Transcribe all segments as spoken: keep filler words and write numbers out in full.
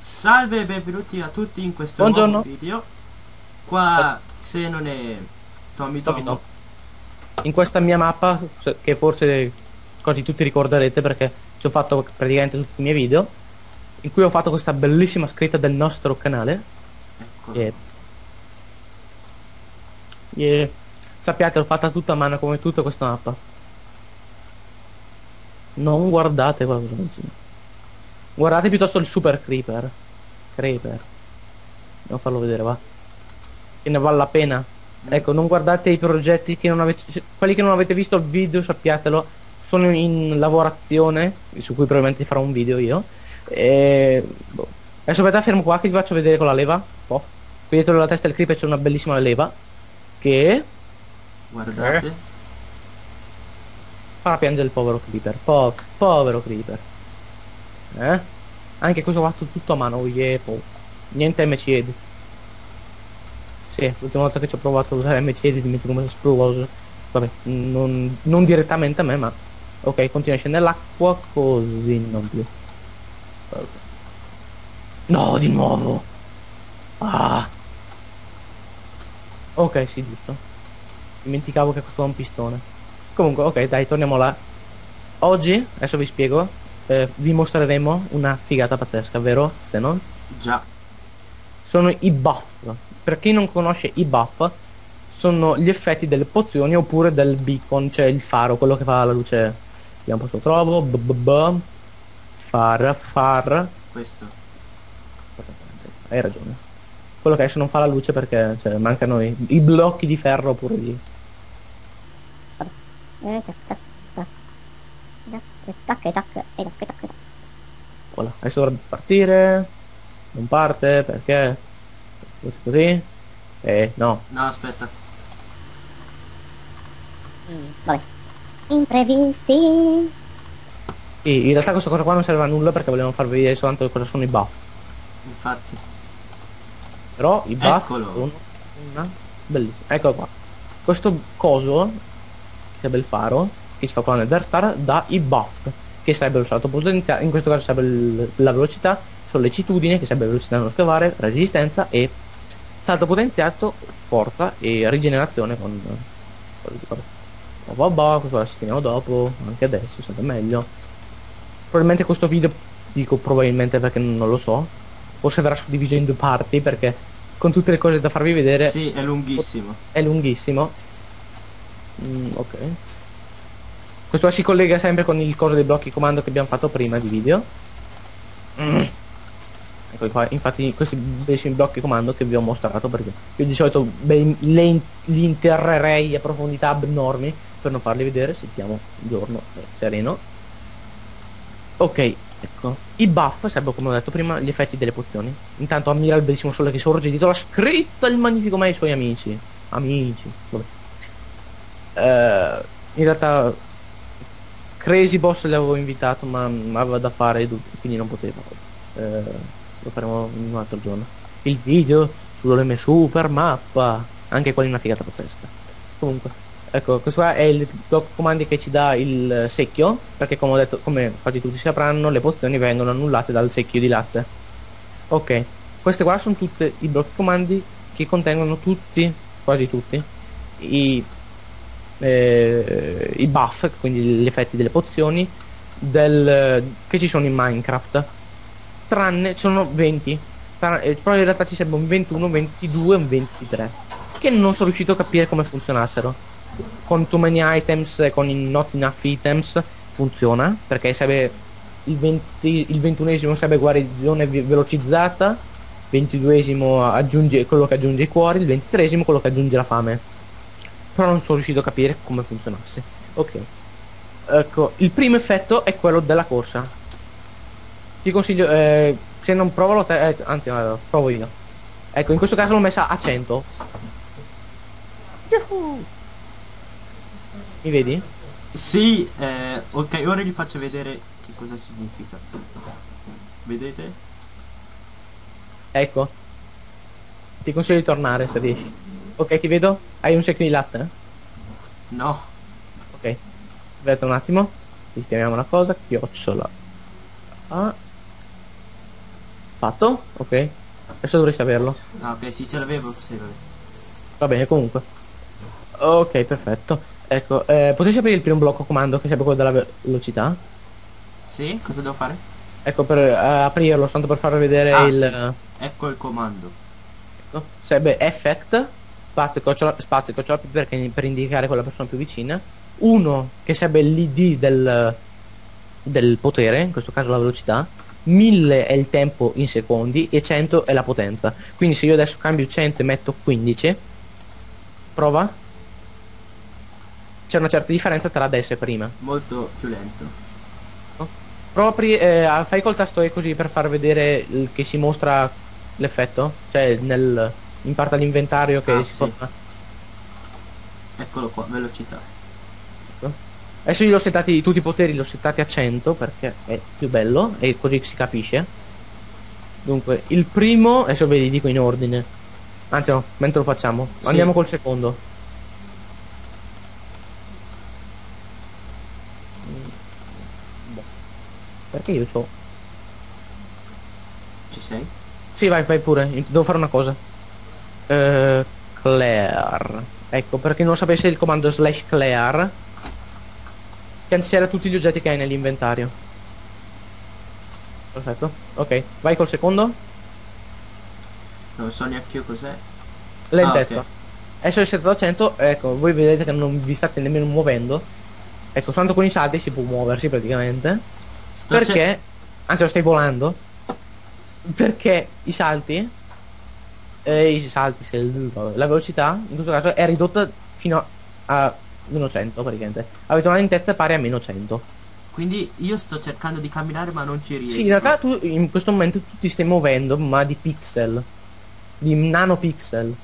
Salve e benvenuti a tutti in questo Buongiorno. nuovo video. Qua Xenon e Tommy Tommy Tom. Tommo. In questa mia mappa, se- che forse quasi tutti ricorderete perché ci ho fatto praticamente tutti i miei video, in cui ho fatto questa bellissima scritta del nostro canale. Eccolo. E, e sappiate, l'ho fatta tutta a mano come tutta questa mappa. Non guardate quello che sto dicendo. Guardate piuttosto il Super Creeper. Creeper. Devo farlo vedere, va. Che ne vale la pena. Mm? Ecco, non guardate i progetti che non avete, se- quelli che non avete visto il video, sappiatelo, sono in lavorazione, su cui probabilmente farò un video io. E boh. Adesso aspetta, fermo qua che ti faccio vedere con la leva. Pof. Qui dietro la testa del creeper c'è una bellissima leva che eh, Guardate. farà piangere il povero creeper. Po- povero creeper. Eh? Anche questo fatto tutto a mano, oh yeah, po. Niente M C edit. Sì, l'ultima volta che ci ho provato a usare M C edit dimentico come esploso. Vabbè, non, non direttamente a me, ma ok, continua a scendere l'acqua così non più. Ok. No, di nuovo. Ah, ok, sì, giusto. Dimenticavo che questo è un pistone. Comunque, ok, dai, torniamo là. Oggi, adesso vi spiego, eh, vi mostreremo una figata pazzesca, vero? Se non? Già. Sono i buff. Per chi non conosce i buff, sono gli effetti delle pozioni oppure del beacon, cioè il faro, quello che fa la luce. Vediamo un po' se lo trovo. B -b -b. Far, far. Questo. Hai ragione. Quello che adesso non fa la luce perché cioè, mancano i, i blocchi di ferro oppure di. Voilà, adesso dovrebbe partire. Non parte perché così così. Eh no. No, aspetta. Mm, vabbè. Imprevisti. Sì, in realtà questa cosa qua non serve a nulla perché volevamo farvi vedere soltanto cosa sono i buff. Infatti. Però i buff Eccolo. sono una bellissima. Ecco qua. Questo coso, che sarebbe il faro, che si fa qua nel Verstar, dà i buff, che sarebbero salto potenziale, in questo caso sarebbe il- la velocità, sollecitudine, che sarebbe velocità nello scavare, resistenza e salto potenziato, forza e rigenerazione con. Vabbè, questo la sistemiamo dopo, anche adesso sarebbe meglio. Probabilmente questo video, dico probabilmente perché non lo so, forse verrà suddiviso in due parti perché con tutte le cose da farvi vedere Sì, è lunghissimo. è lunghissimo. Mm, ok. Questo si collega sempre con il coso dei blocchi comando che abbiamo fatto prima di video. Mm. Ecco qua, infatti questi bellissimi blocchi comando che vi ho mostrato perché io di solito beh, le in- li interrerei a profondità abnormi per non farli vedere. Sentiamo un giorno eh, sereno. Ok, ecco. I buff sarebbero, come ho detto prima, gli effetti delle pozioni. Intanto ammira il bellissimo sole che sorge dietro la scritta, il magnifico me ai suoi amici. Amici. Vabbè. Eh, in realtà Crazy Boss l'avevo invitato, ma ma aveva da fare, quindi non poteva. Eh, lo faremo in un altro giorno. Il video sulle mie super mappa. Anche quella è una figata pazzesca. Comunque, ecco, questo qua è il blocco comandi che ci dà il secchio, perché come ho detto, come quasi tutti sapranno, le pozioni vengono annullate dal secchio di latte. Ok, queste qua sono tutte i blocchi comandi che contengono tutti, quasi tutti, i, eh, i buff, quindi gli effetti delle pozioni del, che ci sono in Minecraft. Tranne, sono venti, tra- eh, però in realtà ci serve un ventuno, un ventidue e un ventitré, che non sono riuscito a capire come funzionassero. Con too many items e con i not enough items funziona, perché serve il venti, il ventunesimo serve guarigione ve- velocizzata, ventiduesimo aggiunge quello che aggiunge i cuori, il ventitreesimo quello che aggiunge la fame. Però non sono riuscito a capire come funzionasse. Ok. Ecco, il primo effetto è quello della corsa. Ti consiglio, eh, se non provalo te, eh, anzi, no, provo io. Ecco, in questo caso l'ho messa a cento. Yahoo! Mi vedi? Sì, eh, ok, ora gli faccio vedere che cosa significa. Vedete? Ecco, ti consiglio di tornare se riesci. Ok, ti vedo? Hai un secchio di latte? No. Ok, aspetta un attimo. Sistemiamo una cosa. Chiocciola. Ah, Fatto? Ok. Adesso dovresti averlo. Ah, ok, sì, ce l'avevo. Sì, vabbè. Va bene, comunque. Ok, perfetto. Ecco, eh, potresti aprire il primo blocco comando che sarebbe quello della ve- velocità? Sì, cosa devo fare? Ecco, per eh, aprirlo, tanto per far vedere Ah, il... sì. eh, Ecco il comando. ecco, sarebbe effect, spazio, chiocciola, spazio, chiocciola, perché, per indicare quella persona più vicina. Uno, che sarebbe l'I D del, del potere, in questo caso la velocità. mille è il tempo in secondi e cento è la potenza. Quindi se io adesso cambio cento e metto quindici, prova, c'è una certa differenza tra adesso e prima. Molto più lento. No? Propri, eh, ah, fai col tasto E così per far vedere il- che si mostra l'effetto, cioè nel, in parte all'inventario che Ah, si sì. forma. Eccolo qua, velocità. Ecco. Adesso io li ho settati, tutti i poteri li ho settati a cento perché è più bello e così si capisce. Dunque, il primo, adesso ve li dico in ordine. Anzi no, mentre lo facciamo. Sì, Andiamo col secondo. Mm, boh. Perché io c'ho... ci sei? Sì, vai, vai pure. Devo fare una cosa. Eh, Clear. Ecco, per chi non sapesse il comando slash clear cancella tutti gli oggetti che hai nell'inventario. Perfetto. Ok, vai col secondo. Non so neanche io cos'è. Ah, ok. Lentezza. Adesso è settato a cento. Ecco, voi vedete che non vi state nemmeno muovendo. Ecco, soltanto con i salti si può muoversi praticamente. Sto cer- Perché, anzi lo stai volando. Perché i salti, eh, i salti, se la velocità in questo caso è ridotta fino a, a meno cento praticamente. Avete una lentezza pari a meno cento. Quindi io sto cercando di camminare ma non ci Sì, in riesco. realtà tu in questo momento tu ti stai muovendo, ma di pixel, di nanopixel.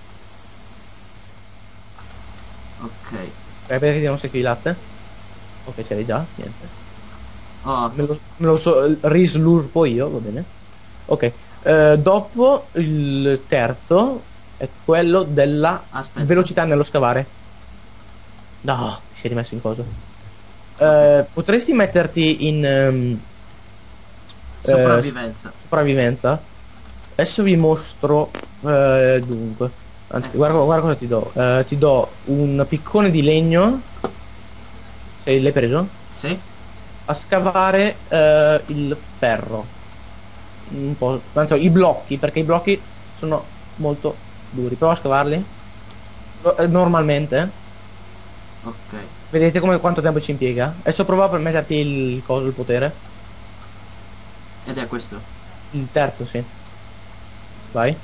Ok. Eh, perché ti non segui il latte? Ok, c'eri già, niente. Oh, Me lo, me lo so, rislurpo io, va bene. Ok, eh, dopo il terzo è quello della aspetta. velocità nello scavare. No, ti sei rimesso in cosa. Ok. Eh, potresti metterti in ehm, eh, Sopravvivenza. sopravvivenza? Adesso vi mostro, eh, dunque, anzi, Ecco. guarda, guarda cosa ti do. Eh, ti do un piccone di legno, se l'hai preso, Sì? a scavare eh, il ferro. Un po', anzi, i blocchi, perché i blocchi sono molto duri. Prova a scavarli. Lo- eh, Normalmente. Ok. Vedete come quanto tempo ci impiega? Adesso prova per metterti il coso, il potere. Ed è questo. Il terzo, sì. Vai.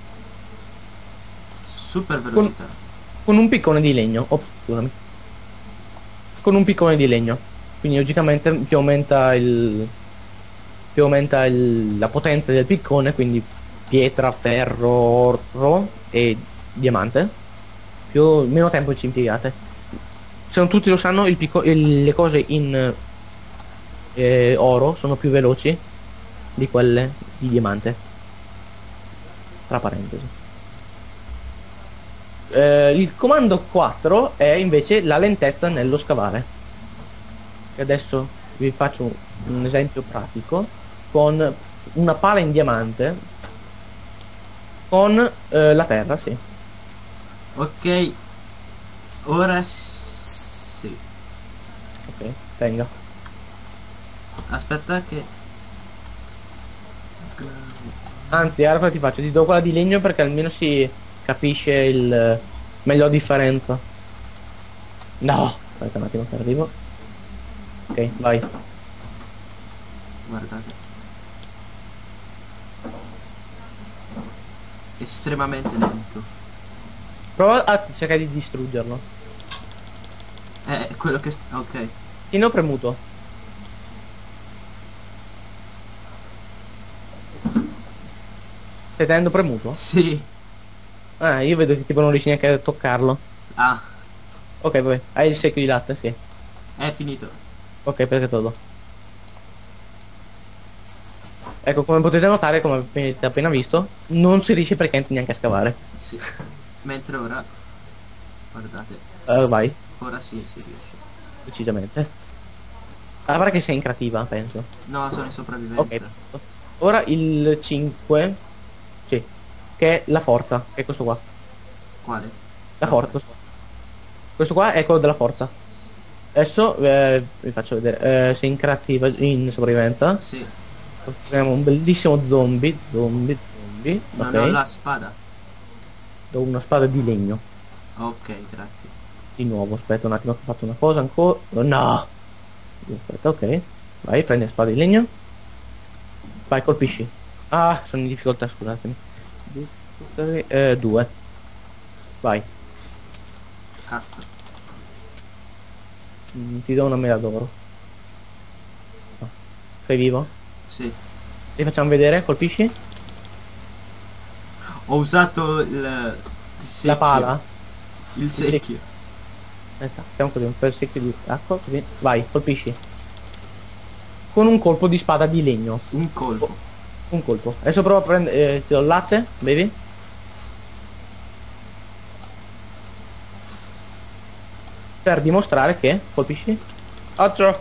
Super Con, velocità. con un piccone di legno. Ops, scusami. Con un piccone di legno. Quindi logicamente più aumenta il... più aumenta il- la potenza del piccone, quindi pietra, ferro, oro e diamante. Più meno tempo ci impiegate. Se non tutti lo sanno, il picco- il- le cose in eh, oro sono più veloci di quelle di diamante. Tra parentesi. Eh, il comando quattro è invece la lentezza nello scavare. E adesso vi faccio un esempio pratico con una pala in diamante con eh, la terra, sì. Ok. Ora sì. Ok, tenga. Aspetta che... Anzi, ora cosa ti faccio? Ti do quella di legno perché almeno si capisce il meglio la differenza. No, aspetta un attimo che arrivo. Ok, vai. Guardate. Estremamente lento. Prova a cercare di distruggerlo. È quello che... st- ok. Tienilo premuto. Stai tenendo premuto? Sì. Ah, io vedo che tipo non riesci neanche a toccarlo. Ah, Ok, vabbè. Hai il secchio di latte, sì. è finito. Ok, perché todo. Ecco, come potete notare, come avete appena visto, non si riesce praticamente neanche a scavare. Sì. Mentre ora... Guardate. Eh, vai, Ora sì, si riesce. decisamente. Ah, guarda che sei in creativa, penso. No, sono in Ok, sopravvivenza. perfetto. ora il cinque, sì, che è la forza, che è questo qua. Quale? La Ok. forza, questo qua. Questo qua è quello della forza. Adesso eh, vi faccio vedere, eh, se in creativa, in sopravvivenza, Sì, costruiamo un bellissimo zombie, zombie, zombie, non ho ok, la spada. do una spada di legno. Ok, grazie. Di nuovo, aspetta un attimo che ho fatto una cosa ancora. Oh, no! Aspetta, ok. Vai, prendi la spada di legno. Vai, colpisci. Ah, sono in difficoltà, scusatemi. Difficoltà, Eh, due. Vai. Cazzo. Mm, ti do una mela d'oro. No. Sei vivo? Sì. Li facciamo vedere, colpisci. Ho usato il La secchio. pala. Il Il secchio. secchio. Aspetta, facciamo così, un bel secchio di acqua, così. Vai, colpisci. Con un colpo di spada di legno. Un Oh, colpo. un colpo. Adesso prova a prendere... Eh, ti do il latte, bevi. Per dimostrare che colpisci. Altro.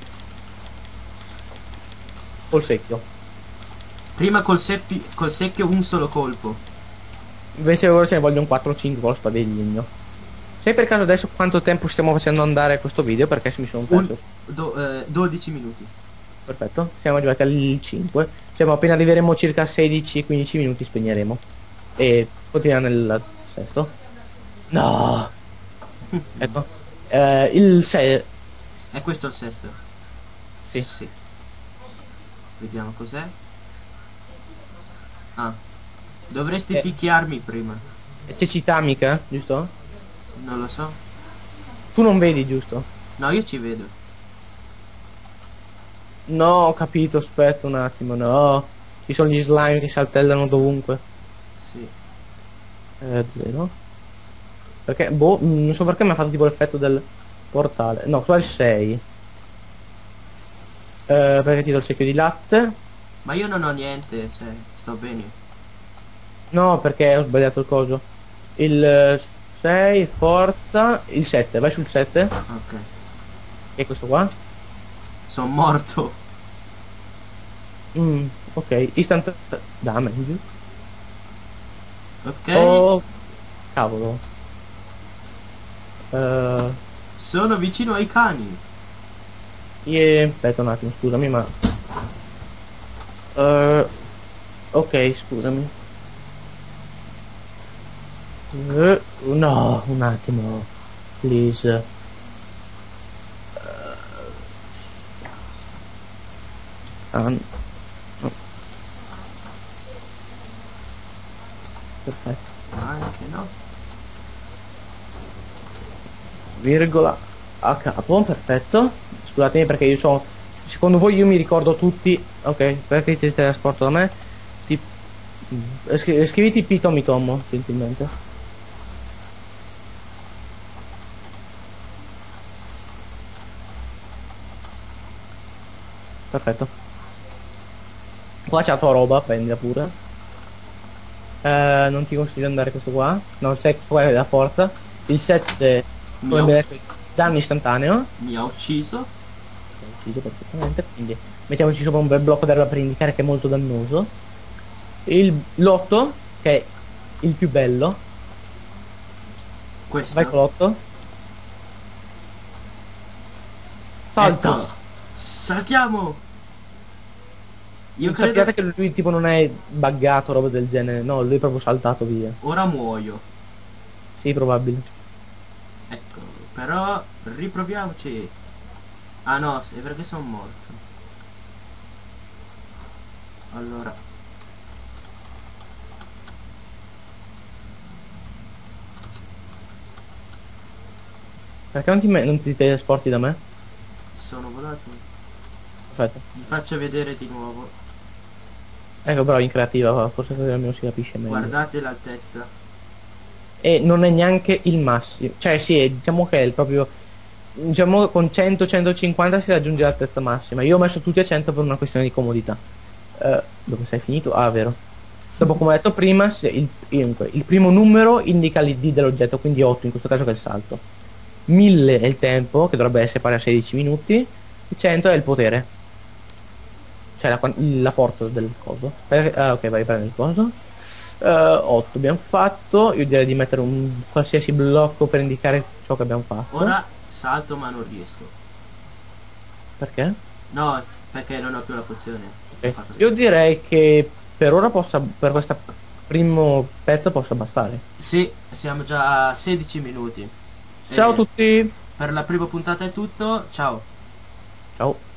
Col secchio. Prima col, seppi- col secchio un solo colpo. Invece ora ce ne vogliono quattro o cinque con la spada di legno. Sai per caso adesso quanto tempo stiamo facendo andare questo video? Perché se mi sono Un, perso. do- eh, dodici minuti. Perfetto, siamo arrivati al cinque. Siamo appena arriveremo circa sedici quindici minuti spegneremo. E continuiamo nel sesto. No! Ecco. Eh, il sei. E questo è il sesto. Sì. Sì. Vediamo cos'è. Ah. Dovresti Eh, picchiarmi prima. è cecità amica, giusto? Non lo so. Tu non vedi, giusto? No, io ci vedo. No, ho capito, aspetta un attimo, no. Ci sono gli slime che saltellano dovunque. Sì. Eh, zero. Perché, boh, mm, non so perché mi ha fatto tipo l'effetto del portale. No, qua è il sei. Eh, perché ti do il secchio di latte? Ma io non ho niente, cioè, sto bene. No, perché ho sbagliato il coso. Il sei, forza. Il sette, vai sul sette. Ok. Che è questo qua. Sono morto. Mm, ok, instant damage. Ok. Oh, cavolo. Eh, Sono vicino ai cani. e- aspetta un attimo, scusami, ma... Eh, ok, scusami. Eh, no, un attimo. Please. Ah, no. Perfetto. Anche no. Virgola a capo, perfetto. Scusatemi perché io so... Secondo voi io mi ricordo tutti... Ok, perché ti trasporto da me? Ti... mm, scri- Scriviti Pitomi Tommo, gentilmente. Perfetto. Qua c'è la tua roba, prendila pure. Eh, non ti consiglio di andare questo qua. No, c'è questo qua è la forza. Il sette, Mi come ha, abbiamo detto, danno istantaneo. mi ha ucciso. L'ho ucciso perfettamente, quindi mettiamoci sopra un bel blocco d'erba per indicare che è molto dannoso. Il l'otto, che è il più bello. Vai Questo. con l'otto. Salta! Ecco. Saltiamo. Io Sappiate credo. che lui tipo non è buggato, roba del genere. No, lui è proprio saltato via. Ora muoio. Sì, probabile. Ecco. Però riproviamoci. Ah no, è perché sono morto. Allora. Perché non ti, me- non ti telesporti da me? Sono volato. Perfetto. Vi faccio vedere di nuovo. Ecco, però in creativa forse così almeno si capisce meglio. Guardate l'altezza. E non è neanche il massimo. Cioè sì, è- diciamo che è il proprio... Diciamo che con cento centocinquanta si raggiunge l'altezza massima. Io ho messo tutti a cento per una questione di comodità. Eh, dove sei finito? Ah, vero. Dopo, come ho detto prima, se il, dunque, il primo numero indica l'I D dell'oggetto, quindi otto in questo caso che è il salto. mille è il tempo, che dovrebbe essere pari a sedici minuti. E cento è il potere. Cioè la, quan- la forza del coso. Per- ah, ok, vai a prendere il coso. otto abbiamo fatto. Io direi di mettere un qualsiasi blocco per indicare ciò che abbiamo fatto. Ora salto ma non riesco. Perché? No, perché non ho più la pozione. Ho Ok. fatto- Io direi che per ora possa, per questo primo pezzo possa bastare. Sì, siamo già a sedici minuti. Ciao a E tutti. per la prima puntata è tutto, ciao. Ciao.